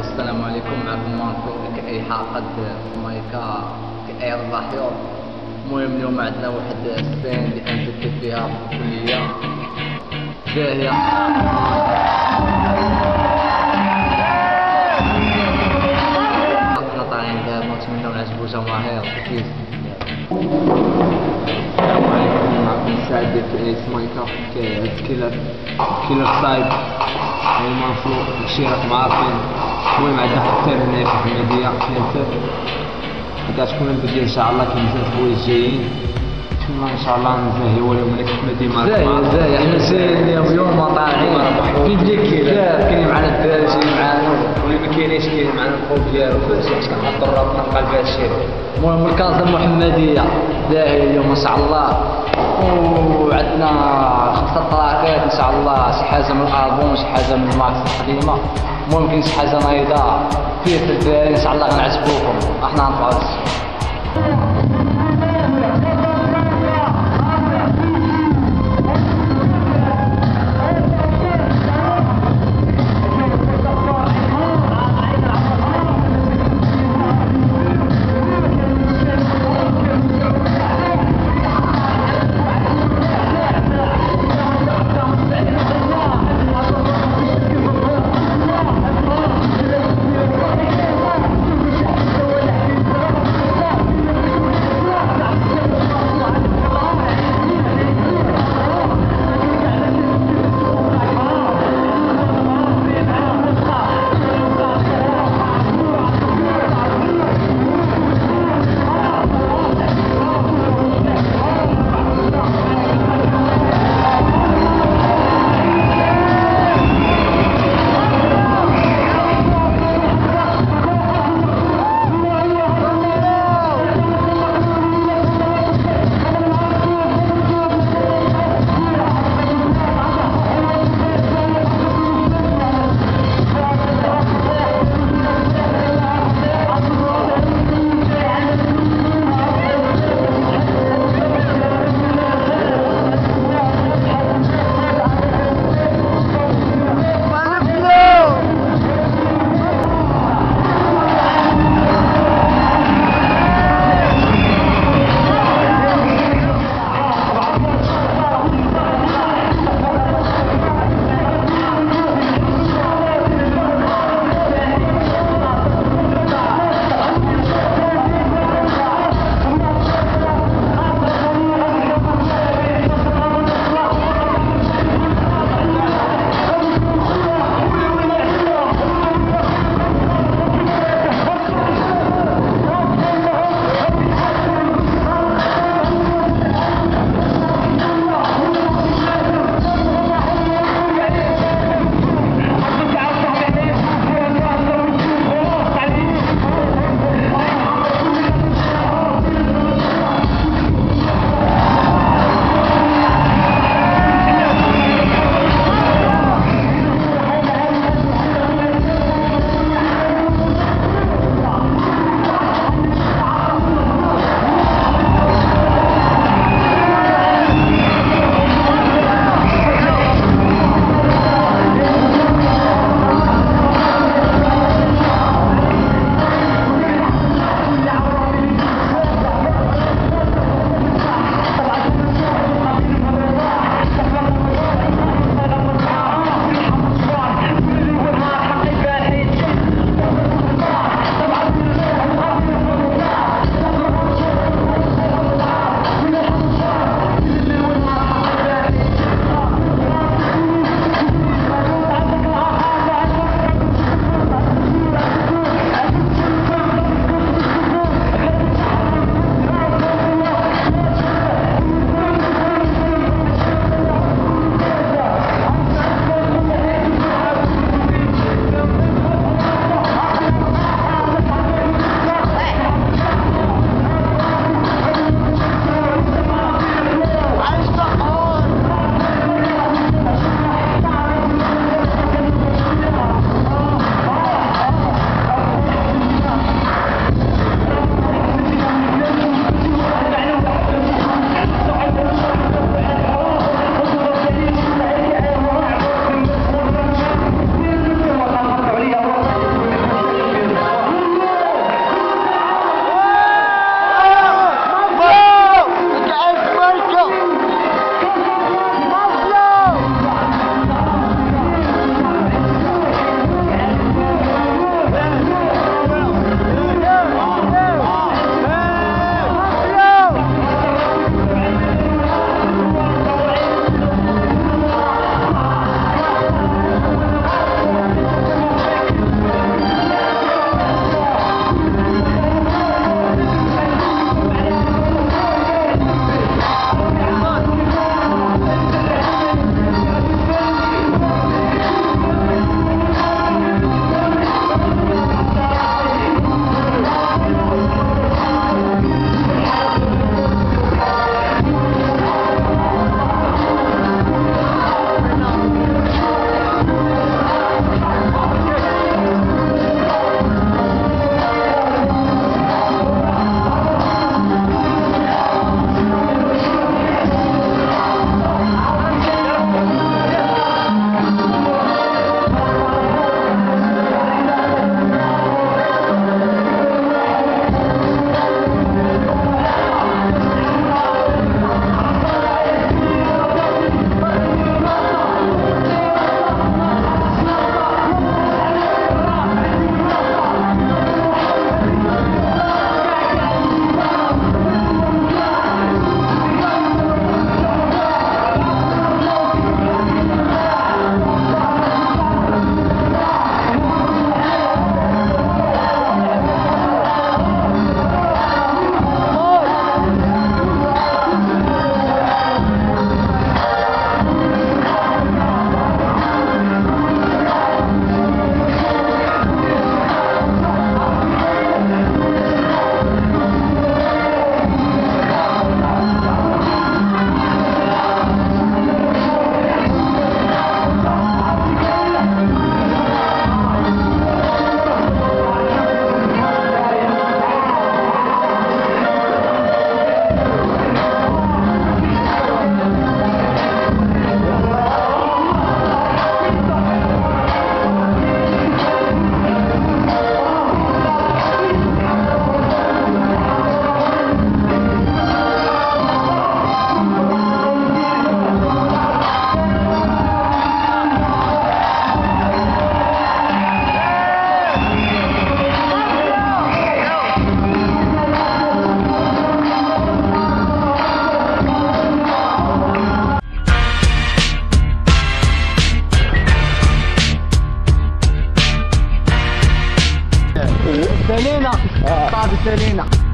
السلام عليكم. معكم مانكو كأي حلقة مايكا كأي الضحية. المهم اليوم عندنا واحد السين اللي أنتكت فيها في الكلية باهية. حنا طالعين دابا نتمناو نعجبو جماهير كيف. السلام عليكم. معكم سعد في مايكا كيلر سايد مانفلو ماشي راكم عارفين. المهم عندنا حتى هنا في الحميدية سنتر غادا تكون البداية ان شاء الله كنزال الحوايج الجايين. نتمنى ان شاء الله نزاهيو اليوم كيما ديما زاهي حنا سايرين اليوم طالعين كاين اللي كاين معنا الدراري جايين معنا واللي ما كاينينش كاين معنا الخوف ديالو فاش كنحضر راسنا نلقى هذا الشيء. المهم الكازا المحمدية باهي اليوم ان شاء الله، وعندنا 5 تراكات ان شاء الله، شي حاجة من الالبوم شي حاجة من الماكس القديمة. المهم كاين شي حاجة نايضة فيه في الدراري ان شاء الله غنعجبوكم. احنا غنطلعو بالتالينا.